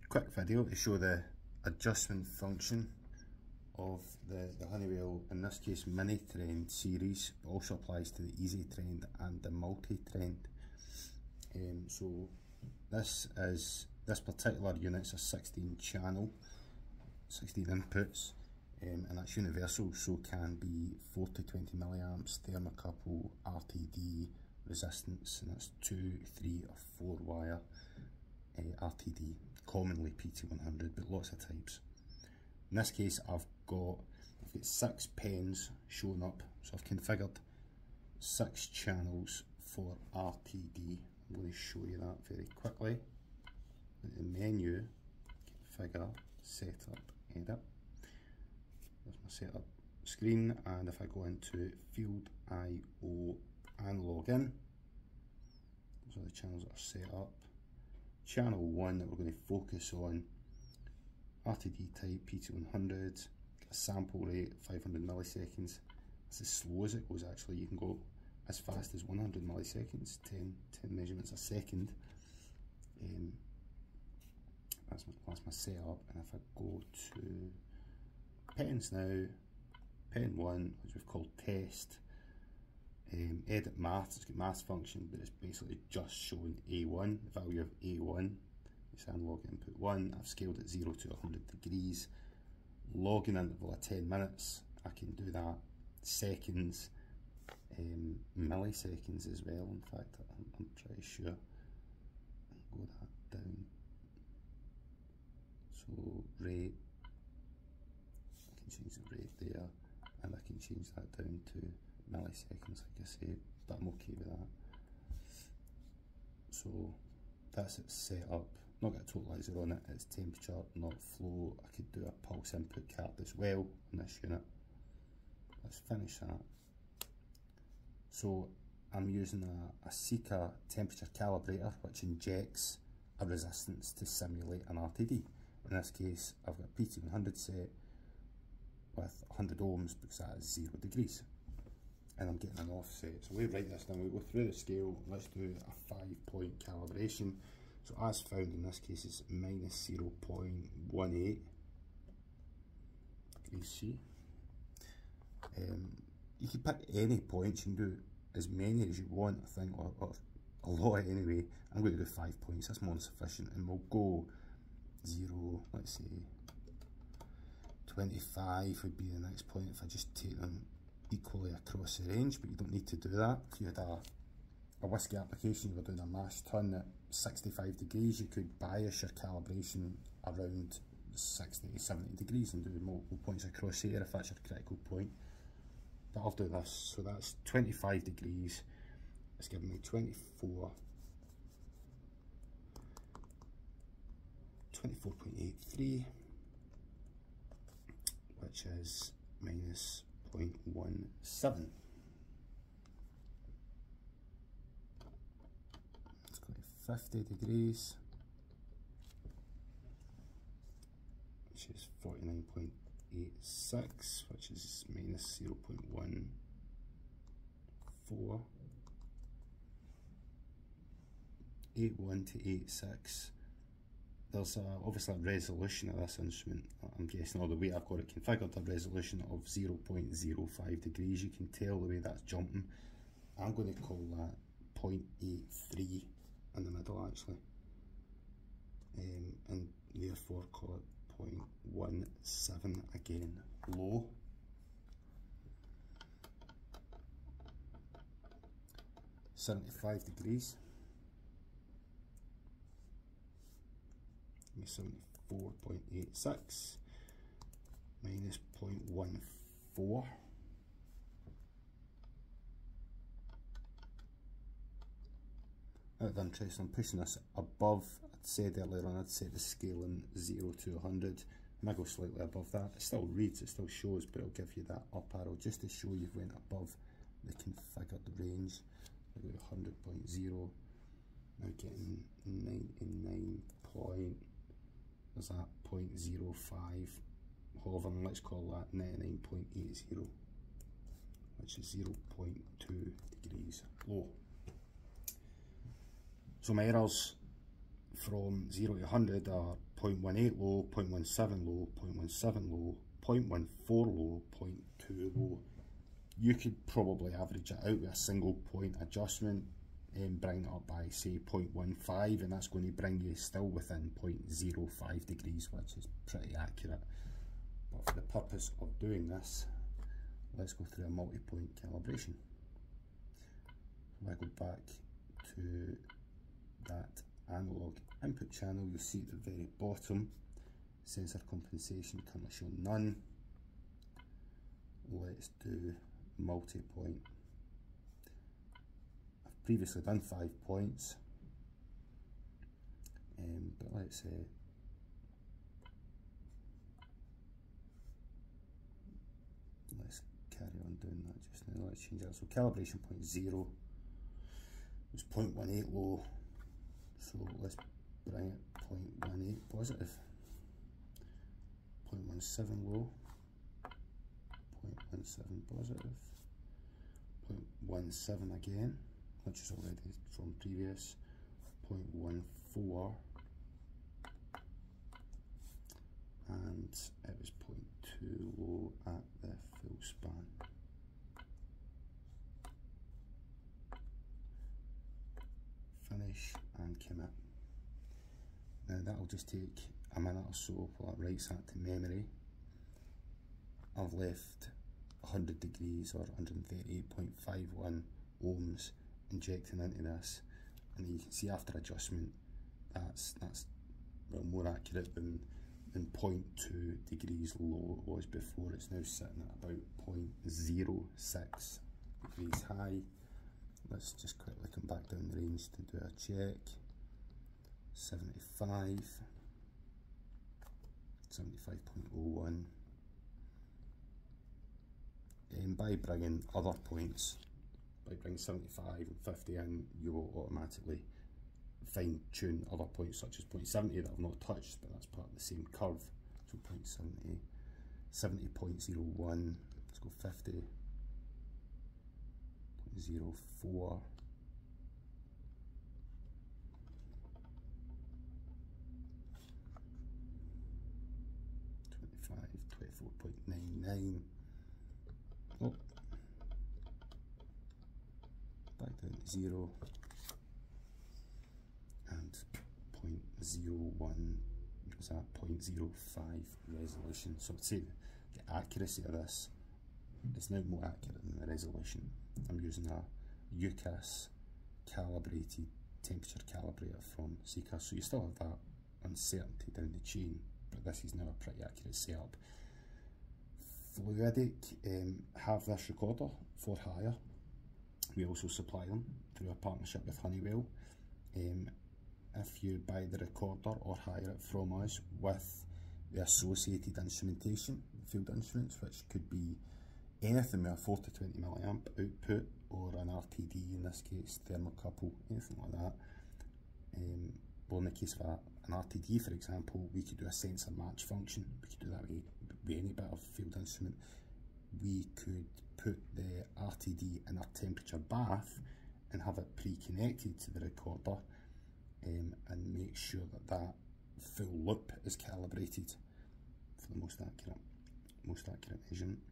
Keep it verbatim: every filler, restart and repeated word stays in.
quick video to show the adjustment function of the, the Honeywell, in this case MiniTrend series, but also applies to the Easy Trend and the MultiTrend. Um, so this is this particular unit's a sixteen channel, sixteen inputs, um, and that's universal, so can be four to twenty milliamps, thermocouple, R T D, resistance, and that's two, three or four wire uh, R T D, commonly P T one hundred, but lots of types. In this case I've got, I've got six pens showing up, so I've configured six channels for R T D. I'm going to show you that very quickly. In the menu, configure, setup, edit. There's my setup screen, and if I go into field I O and log in, those are the channels that are set up. Channel one that we're going to focus on, R T D type P T one hundred, got a sample rate five hundred milliseconds. That's as slow as it goes actually. You can go as fast as one hundred milliseconds, ten, ten measurements a second. Um, that's, my, that's my setup, and if I go to pens now, pen one, which we've called test, um, edit maths, it's got maths function, but it's basically just showing A one, the value of A one. It's analog input one. I've scaled it zero to one hundred degrees. Login interval of ten minutes. I can do that seconds, um, milliseconds as well. In fact, I'm, I'm pretty sure. Go that down. So rate, I can change the rate there, and I can change that down to milliseconds, like I say, but I'm okay with that. So that's it set up. Not got a totalizer on it, it's temperature, not flow. I could do a pulse input card as well on this unit. Let's finish that. So I'm using a, a Sika temperature calibrator, which injects a resistance to simulate an R T D. In this case, I've got a P T one hundred set with one hundred ohms because that is zero degrees. And I'm getting an offset. So we write this down, we go through the scale, let's do a five point calibration. So as found in this case is minus zero point one eight degrees C. Um, you can pick any points, you can do as many as you want, I think, or, or a lot anyway. I'm going to do five points, that's more than sufficient, and we'll go zero, let's say twenty-five would be the next point if I just take them equally across the range, but you don't need to do that. If you had a, a whiskey application, you were doing a mash tun at sixty-five degrees, you could bias your calibration around sixty to seventy degrees and do multiple points across here if that's your critical point. But I'll do this, so that's twenty-five degrees, it's giving me twenty-four, twenty-four point eight three, which is minus zero point one seven. Let's go to fifty degrees, which is forty-nine point eight six, which is minus zero point one four. eighty-one to eighty-six. There's a, obviously a resolution of this instrument. I'm guessing, or the way I've got it configured, a resolution of zero point zero five degrees. You can tell the way that's jumping. I'm going to call that zero point eight three in the middle actually, um, and therefore call it zero point one seven again, low. seventy-five degrees. seventy-four point eight six minus zero point one four. Out of interest, I'm pushing this above. I'd said earlier on I'd set the scale in zero to one hundred. I might go slightly above that. It still reads, it still shows, but it'll give you that up arrow just to show you've went above the configured range. I go to one hundred point zero. Now getting ninety-nine point. There's that zero point zero five, hovering, let's call that ninety-nine point eight zero, which is zero point two degrees low. So my errors from zero to one hundred are point one eight low, point one seven low, point one seven low, point one four low, point two low. You could probably average it out with a single point adjustment and bring it up by say zero point one five, and that's going to bring you still within zero point zero five degrees, which is pretty accurate. But for the purpose of doing this, let's go through a multi-point calibration. If I go back to that analog input channel, you'll see at the very bottom, sensor compensation currently show none. Let's do multi-point. I've previously done five points, um, but let's say let's carry on doing that just now. Let's change that. So calibration point zero was zero point one eight low, so let's bring it zero point one eight positive, zero point one seven low, zero point one seven positive, zero point one seven again, which is already from previous, zero point one four, and it was zero point two low at the full span. Finish and commit. Now that'll just take a minute or so while it writes that to memory. I've left one hundred degrees or one hundred thirty-eight point five one ohms injecting into this, and you can see after adjustment that's that's well more accurate than than zero point two degrees low it was before. It's now sitting at about zero point zero six degrees high. Let's just quickly come back down the range to do a check. seventy-five, seventy-five point oh one. And by bringing other points, by bringing seventy-five and fifty in, you will automatically fine tune other points such as zero point seventy that I've not touched, but that's part of the same curve. So zero point seventy, seventy point zero one, let's go fifty, zero point zero four, twenty-five, twenty-four point nine nine, oh, back down to zero, and zero point zero one is at zero point zero five resolution. So I'd say the accuracy of this is now more accurate than the resolution. I'm using a U C A S calibrated temperature calibrator from C C A S, so you still have that uncertainty down the chain, but this is now a pretty accurate setup. Fluidic um, have this recorder for hire. We also supply them through a partnership with Honeywell. Um, if you buy the recorder or hire it from us with the associated instrumentation, field instruments, which could be anything with a four to twenty milliamp output, or an R T D in this case, thermocouple, anything like that. Um, well, in the case of a, an R T D, for example, we could do a sensor match function. We could do that with, with any bit of field instrument. We could put the R T D in a temperature bath and have it pre-connected to the recorder, um, and make sure that that full loop is calibrated for the most accurate, most accurate measurement.